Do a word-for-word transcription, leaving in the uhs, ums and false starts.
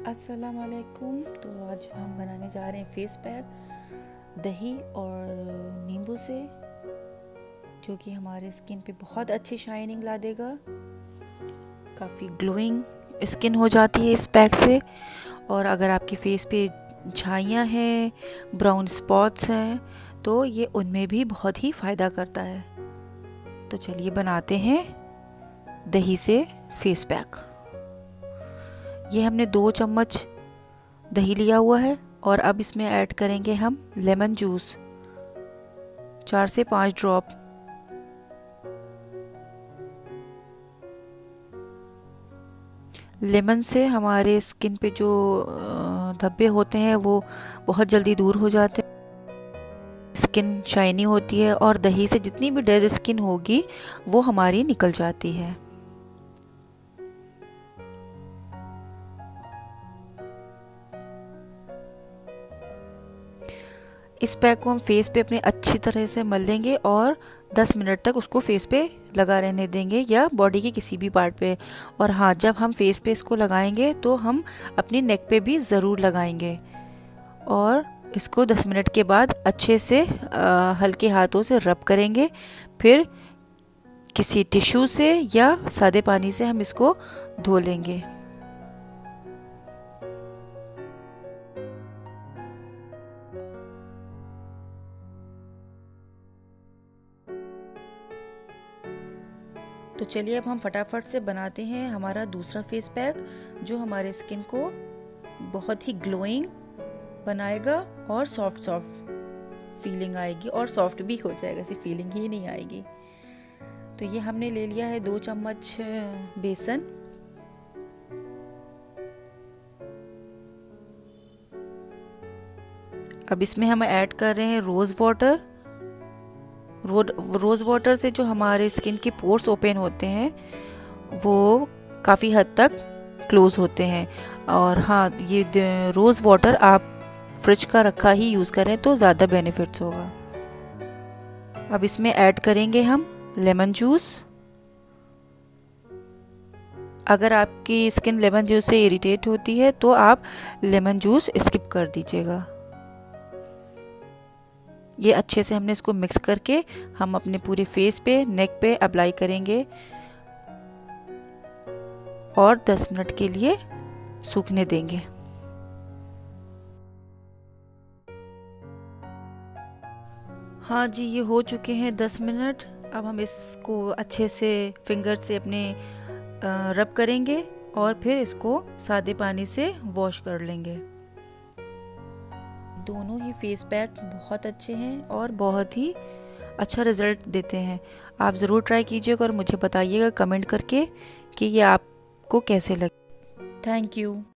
अस्सलाम वालेकुम। तो आज हम बनाने जा रहे हैं फेस पैक दही और नींबू से, जो कि हमारे स्किन पे बहुत अच्छी शाइनिंग ला देगा। काफ़ी ग्लोइंग स्किन हो जाती है इस पैक से। और अगर आपके फेस पे झाइयाँ हैं, ब्राउन स्पॉट्स हैं, तो ये उनमें भी बहुत ही फ़ायदा करता है। तो चलिए बनाते हैं दही से फेस पैक। ये हमने दो चम्मच दही लिया हुआ है और अब इसमें ऐड करेंगे हम लेमन जूस, चार से पाँच ड्रॉप। लेमन से हमारे स्किन पे जो धब्बे होते हैं वो बहुत जल्दी दूर हो जाते हैं, स्किन शाइनी होती है और दही से जितनी भी डेड स्किन होगी वो हमारी निकल जाती है। इस पैक को हम फेस पे अपने अच्छी तरह से मल लेंगे और दस मिनट तक उसको फेस पे लगा रहने देंगे या बॉडी के किसी भी पार्ट पे। और हाँ, जब हम फेस पे इसको लगाएंगे तो हम अपनी नेक पे भी ज़रूर लगाएंगे। और इसको दस मिनट के बाद अच्छे से आ, हल्के हाथों से रब करेंगे। फिर किसी टिश्यू से या सादे पानी से हम इसको धो लेंगे। तो चलिए अब हम फटाफट से बनाते हैं हमारा दूसरा फेस पैक, जो हमारे स्किन को बहुत ही ग्लोइंग बनाएगा और सॉफ्ट सॉफ्ट फीलिंग आएगी और सॉफ्ट भी हो जाएगा, सिर्फ फीलिंग ही नहीं आएगी। तो ये हमने ले लिया है दो चम्मच बेसन, अब इसमें हम ऐड कर रहे हैं रोज़ वाटर। रोज़ वाटर से जो हमारे स्किन के पोर्स ओपन होते हैं वो काफ़ी हद तक क्लोज होते हैं। और हाँ, ये रोज़ वाटर आप फ्रिज का रखा ही यूज़ करें तो ज़्यादा बेनिफिट्स होगा। अब इसमें ऐड करेंगे हम लेमन जूस। अगर आपकी स्किन लेमन जूस से इरिटेट होती है तो आप लेमन जूस स्किप कर दीजिएगा। ये अच्छे से हमने इसको मिक्स करके हम अपने पूरे फेस पे, नेक पे अप्लाई करेंगे और दस मिनट के लिए सूखने देंगे। हाँ जी, ये हो चुके हैं दस मिनट। अब हम इसको अच्छे से फिंगर से अपने रब करेंगे और फिर इसको सादे पानी से वॉश कर लेंगे। दोनों ही फेस पैक बहुत अच्छे हैं और बहुत ही अच्छा रिज़ल्ट देते हैं। आप ज़रूर ट्राई कीजिएगा और मुझे बताइएगा कमेंट करके कि ये आपको कैसे लगे। Thank you.